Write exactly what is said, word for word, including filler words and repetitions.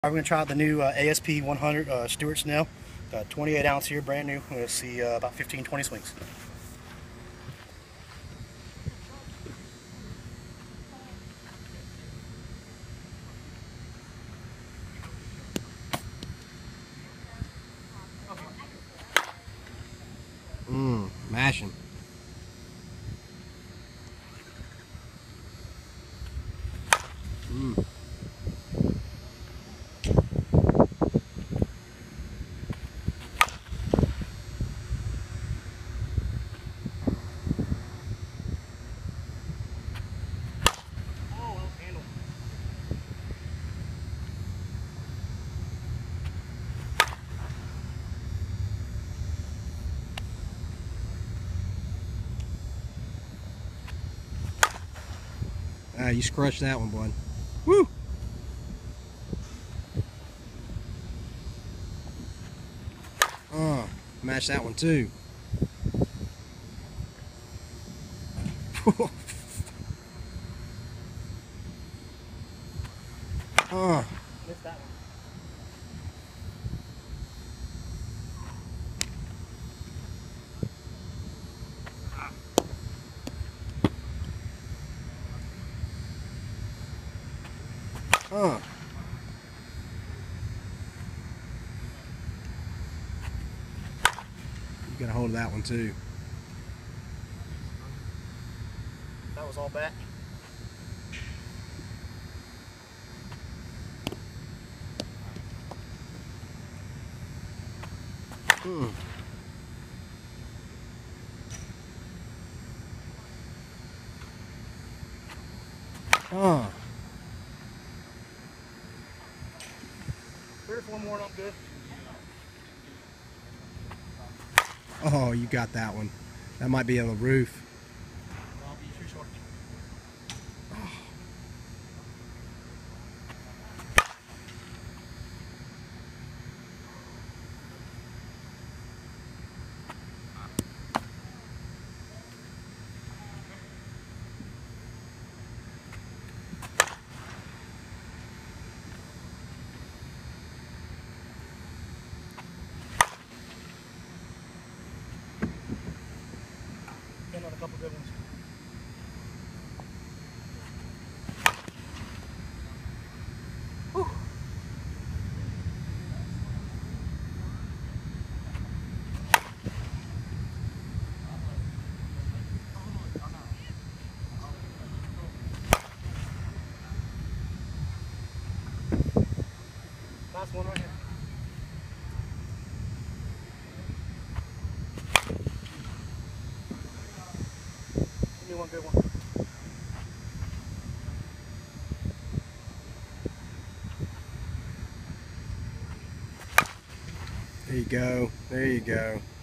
We're going to try out the new uh, A S P one hundred uh, Stewart Snell. Got twenty-eight ounce here, brand new. We're going to see uh, about fifteen, twenty swings. Mmm, mashing. Mmm. Ah, you scratched that one, bud. Woo! Oh, match that one too. Oh. Missed that one. Oh. You got a hold of that one too. That was all back. Hmm. Oh. Three or four more and I'm good. Oh, you got that one. That might be on the roof. I'll be too short. Got a couple good ones. Whew. Last one right here. Give me one good one. There you go. There you go.